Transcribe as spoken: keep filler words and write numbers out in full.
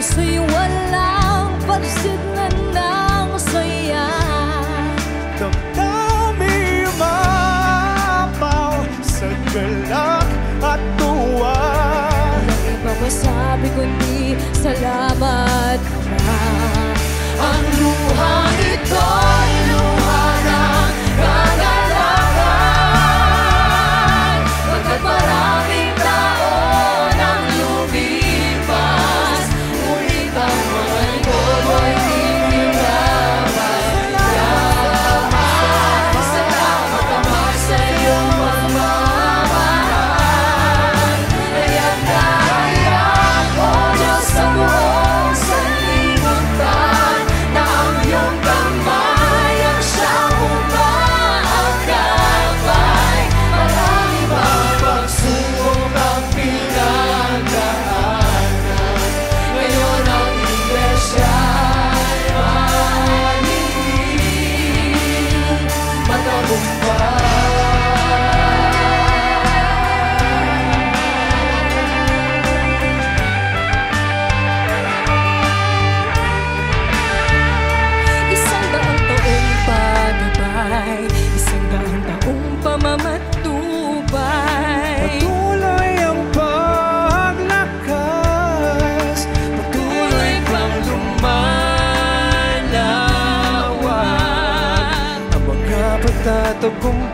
Puso'y walang pansin na ng saya. Damdami umapaw sa galak at tuwa. Walang iba masabi kundi salamat na. Ang luhang ito'y luha ng kagalakan. Pagkat maraming taon ang lumipas, ngunit ang mga ko'y tinilaman. Salamat naman sa iyong pagmamahal. Kaya't naiyak, O Diyos, sa buong sanlibutan, na ang iyong kamay ang siyang umaagapay. Marami bang pagsubok ang pinagdaanan, ngayon ang iglesia'y magiging matagumpay. Isang daang taong pagabay, isang daang taong pamamatubay. Patuloy ang paglakas, patuloy pang lumalawak. Ang mga pagtatagumpay